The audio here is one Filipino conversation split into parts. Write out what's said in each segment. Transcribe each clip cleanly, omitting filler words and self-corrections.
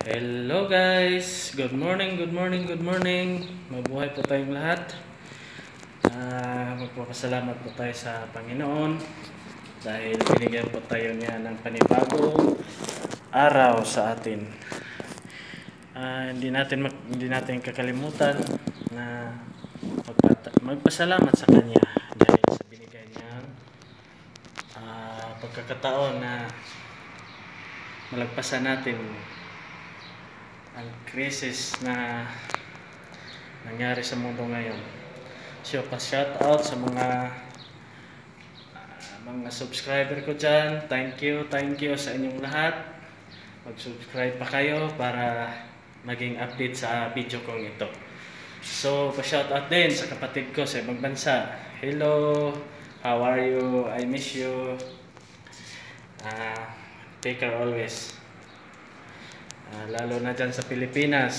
Hello guys! Good morning, good morning, good morning. Mabuhay po tayong lahat. Magpapasalamat po tayo sa Panginoon dahil binigyan po tayo niya ng panibagong araw sa atin. Hindi natin kakalimutan na magpasalamat sa Kanya dahil sa binigay niyang pagkakataon na malagpasan natin ang krisis na nangyari sa mundo ngayon. So, pa-shout out sa mga subscriber ko dyan. Thank you sa inyong lahat. Mag-subscribe pa kayo para maging update sa video kong ito. So, pa-shout out din sa kapatid ko sa ibang bansa. Hello, how are you? I miss you. Take care always. Lalo na dyan sa Pilipinas,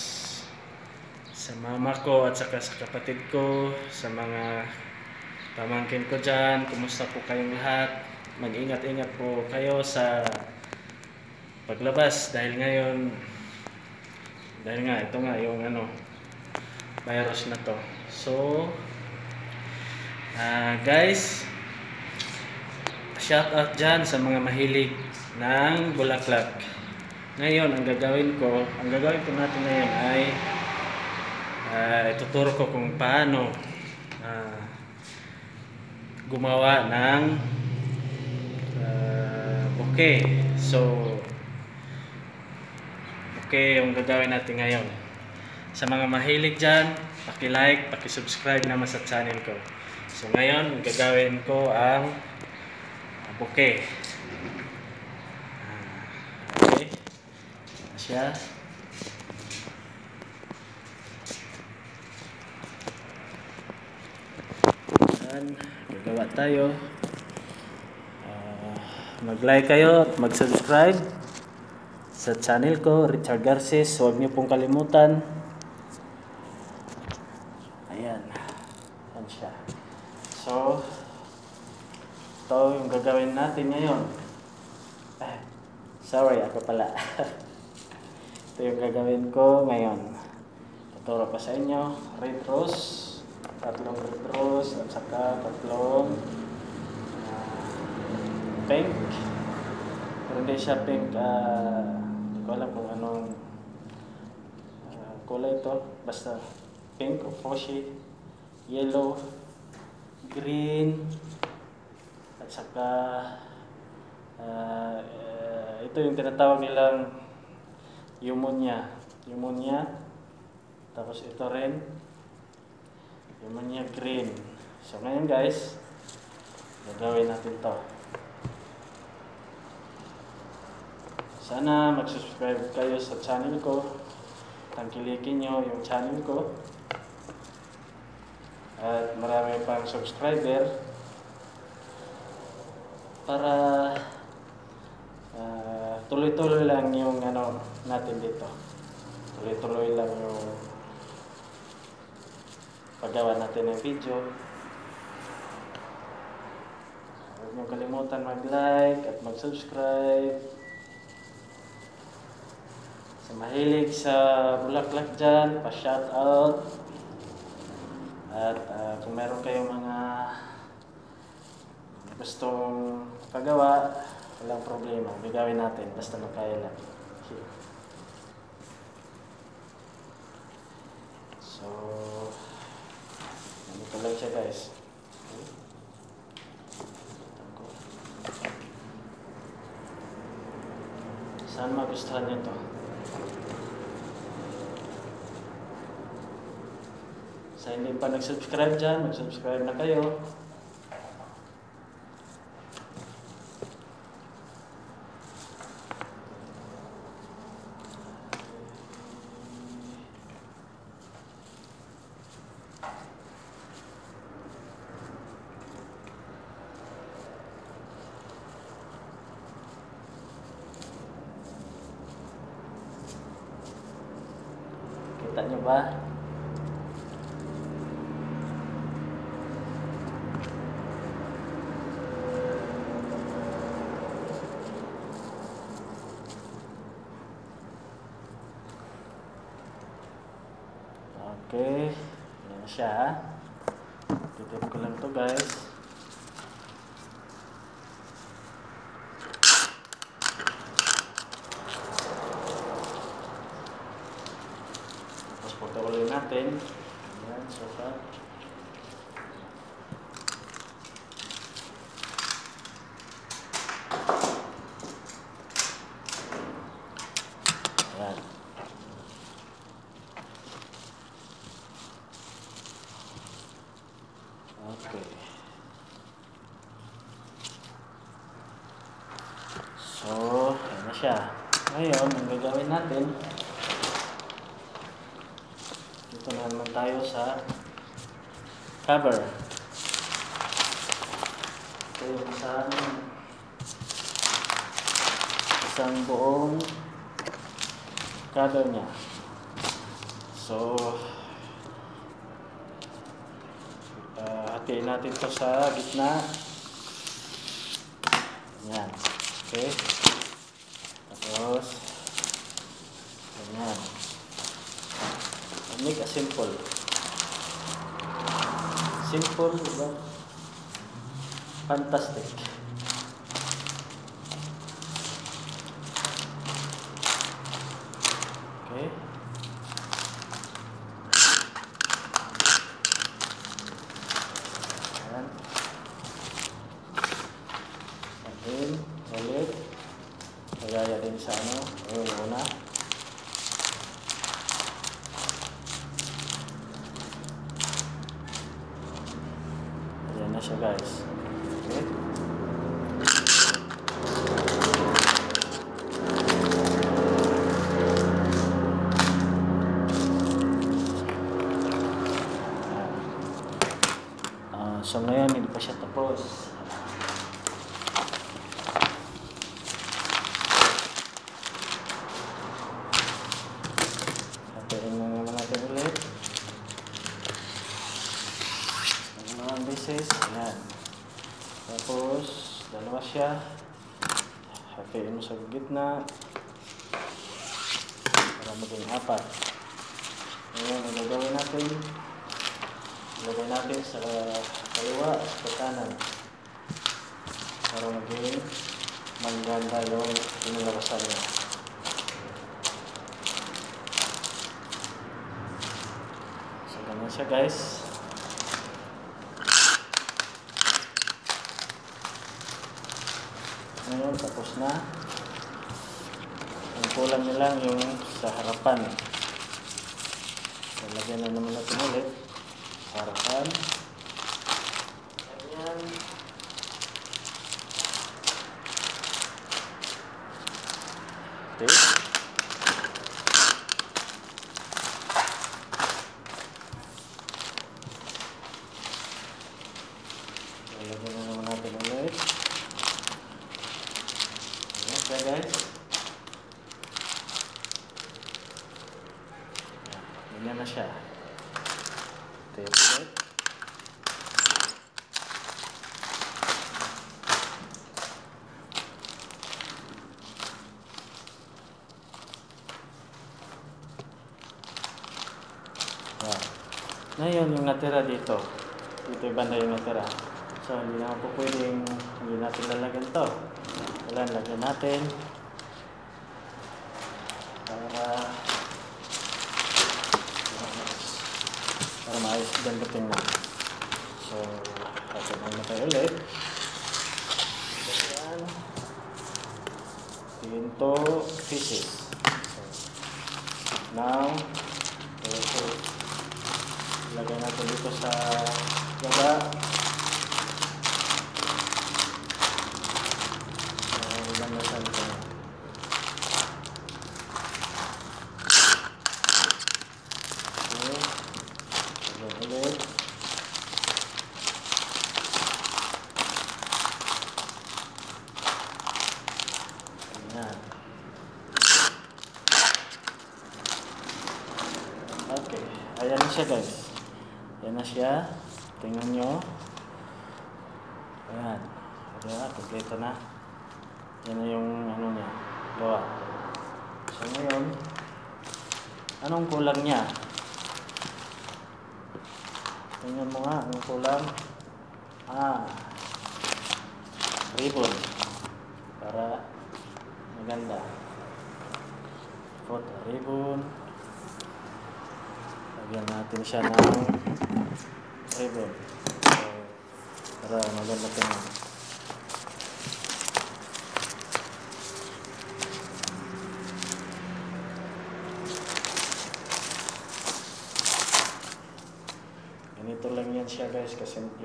sa mama ko at saka sa kapatid ko, sa mga pamangkin ko dyan, kumusta po kayong lahat? Mag-ingat-ingat po kayo sa paglabas dahil nga ito nga yung virus na to. So guys, shout out dyan sa mga mahilig ng bulaklak. Ngayon, ang gagawin po natin ngayon ay ituturo ko kung paano gumawa ng bouquet. So, bouquet yung gagawin natin ngayon. Sa mga mahilig dyan, paki-like, paki-subscribe naman sa channel ko. So, ngayon, gagawin ko ang bouquet. Siya. Yan, gagawa tayo. Mag-like kayo at mag-subscribe sa channel ko, Richard Garces. Huwag niyo pong kalimutan. Ayan. Yan siya. So, ito yung gagawin natin ngayon. Sorry, ako pala. Ito yung gagawin ko ngayon. Tuturo ko sa inyo. Red rose. 3 red rose. At saka 3 pink. Pero hindi siya pink. Hindi ko alam kung anong kulay ito. Basta pink o fuchsia. Yellow. Green. At saka ito yung tinatawag nilang pneumonia. Tapos ito rin pneumonia green. So ngayon guys, gagawin natin to. Sana mag-subscribe kayo sa channel ko. Tangkilikin nyo yung channel ko. At marami pang subscriber para tuloy-tuloy lang yung natin dito. Tuloy-tuloy lang yung paggawa natin ng video. Huwag niyo kalimutan mag-like at mag-subscribe. Sa mahilig sa bulaklak dyan, pa-shout out. At kung meron kayong mga gustong pagawa, walang problema. Gagawin natin. Basta magkaya lang. Okay. So, ganito lang siya guys. Okay. Saan magustuhan nyo to? Sa hindi pa nag-subscribe dyan, mag-subscribe na kayo. Kita nyo ba? siya. Titip ko lang to guys. Tapos pagkawalin natin. Ayan, so far. Ayan. Okay. So, ayan na siya. Ngayon, ang gagawin natin, dito na naman tayo sa cover. Ito yung isang buong cover niya. So, hatiin natin ito sa gitna. Ayan. Okay. Tapos, ayan. Make a simple. Simple, diba? Fantastic. Okay. Ayan. Again, ulit. Kagaya din sa ayun muna. Ayan na siya guys. Okay. So ngayon, hindi pa siya tapos. Hatiin mo naman natin ulit. Dalawang beses. Ayan. Tapos, dalawa siya. Hatiin mo sa gitna. Para maging apat. Ngayon, ang gagawin natin, ilagay natin sa kaliwa at sa kanan para maging maganda yung pinalabasan niya. So, ganun siya guys. Ngayon, tapos na. Ang kulang niya lang yung sa harapan. So, lagyan na naman natin ulit. Harapan. Ayan. Okay. Lagyan na naman natin ulit. Okay guys. Ganyan na siya. Tape ulit. Ngayon yung natira dito. Dito yung banda yung natira. So hindi na po pwedeng hindi natin lalagyan to. Wala, lagyan natin. Para maayos gandating na. So, hatiin na tayo ulit. Ayan. Into pieces. So, now, lagay natin dito sa baba. Ilan na saan ito. Ulit. Ayan. Okay. Ayan na siya guys. Ayan na siya. Tingnan nyo. Ayan. Ayan. Kompleto na. Yan na yung ano niya. Gawa. So ngayon, 'Ngayon, anong kulang niya? So, hatiin mo naman natin ulit. Ayan. Ayan na siya guys. Yan na yung ano niya. Gawa. So ngayon, anong kulang niya? Ayan na yung ano niya. Gawa. So ngayon, anong kulang niya? Ayan na yung ano niya. Gawa. So ngayon, anong kulang niya? Ayan na yung ano niya. Gawa. So ngayon, anong kulang niya? Tingnan mo nga, ang kulang. Ribbon. Para maganda. Put a ribbon. Lagyan natin siya ng ribbon. So, para maganda tingnan. Ganito lang yan siya guys, kasimple.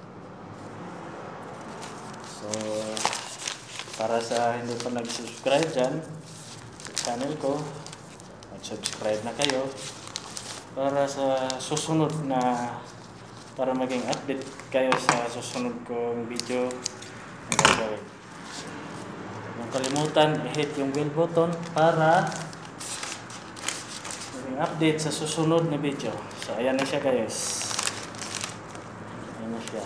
So, para sa hindi pa nag-subscribe dyan sa channel ko, mag-subscribe na kayo para sa susunod na, para maging update kayo sa susunod kong video na gagawin. Huwag kalimutan i-hit yung bell button para maging update sa susunod na video. So ayan na siya guys. Ayan na siya.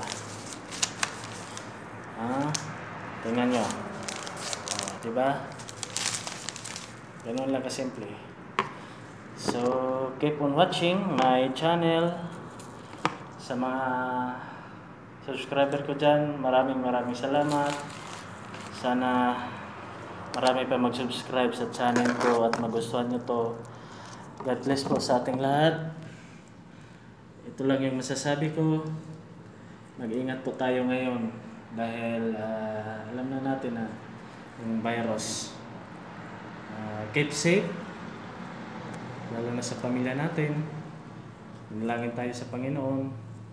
Tingnan nyo. Diba? Ganun lang kasimple. So, keep on watching my channel. Sa mga subscriber ko dyan, maraming salamat. Sana marami pa mag-subscribe sa channel ko at magustuhan nyo to. God bless po sa ating lahat. Ito lang yung masasabi ko. Mag-ingat po tayo ngayon dahil alam na natin na yung virus. Keep safe, lalo na sa pamilya natin. Manalangin tayo sa Panginoon.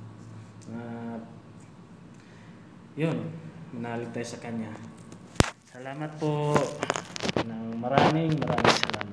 Yun, manalig tayo sa Kanya. Salamat po ng maraming salamat.